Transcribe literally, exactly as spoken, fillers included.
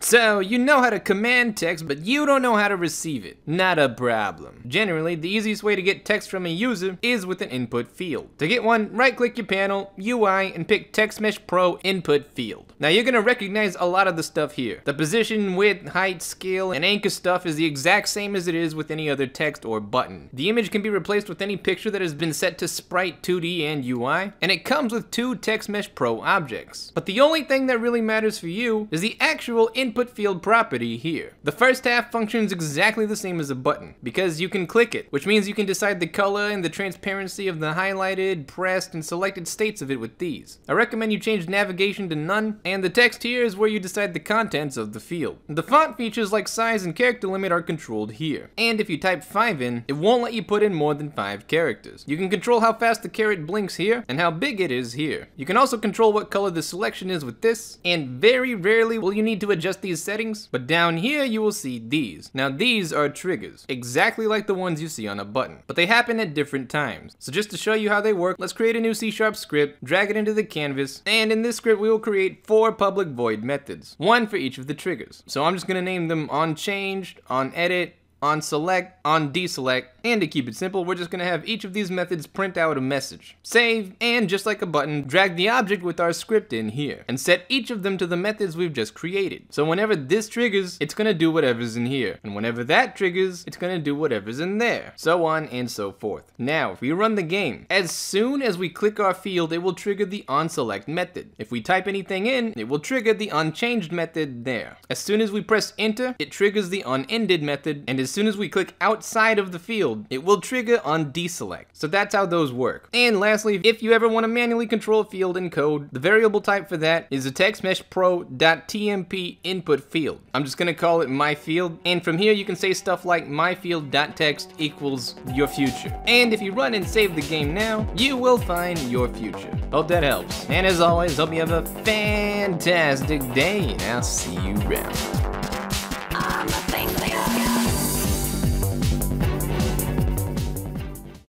So, you know how to command text, but you don't know how to receive it. Not a problem. Generally, the easiest way to get text from a user is with an input field. To get one, right-click your panel, U I, and pick Text Mesh Pro Input Field. Now, you're gonna recognize a lot of the stuff here. The position, width, height, scale, and anchor stuff is the exact same as it is with any other text or button. The image can be replaced with any picture that has been set to Sprite, two D, and U I, and it comes with two Text Mesh Pro objects. But the only thing that really matters for you is the actual input field property here. The first half functions exactly the same as a button, because you can click it, which means you can decide the color and the transparency of the highlighted, pressed, and selected states of it with these. I recommend you change navigation to none, and the text here is where you decide the contents of the field. The font features like size and character limit are controlled here, and if you type five in, it won't let you put in more than five characters. You can control how fast the caret blinks here, and how big it is here. You can also control what color the selection is with this, and very rarely will you need to adjust these settings, but down here you will see these. Now these are triggers, exactly like the ones you see on a button, but they happen at different times. So just to show you how they work, let's create a new C sharp script, drag it into the canvas, and in this script we will create four public void methods, one for each of the triggers. So I'm just gonna name them onChanged, onEdit, onSelect, onDeselect, and to keep it simple, we're just gonna have each of these methods print out a message. Save, and just like a button, drag the object with our script in here, and set each of them to the methods we've just created. So whenever this triggers, it's gonna do whatever's in here, and whenever that triggers, it's gonna do whatever's in there, so on and so forth. Now, if we run the game, as soon as we click our field, it will trigger the onSelect method. If we type anything in, it will trigger the onChanged method there. As soon as we press enter, it triggers the onEnded method, and as soon as we click outside of the field, it will trigger onDeselect. So that's how those work. And lastly, if you ever want to manually control a field in code, the variable type for that is a textmeshpro.tmp input field. I'm just gonna call it my field, and from here you can say stuff like myfield.text equals your future. And if you run and save the game now, you will find your future. Hope that helps. And as always, hope you have a fantastic day, and I'll see you around.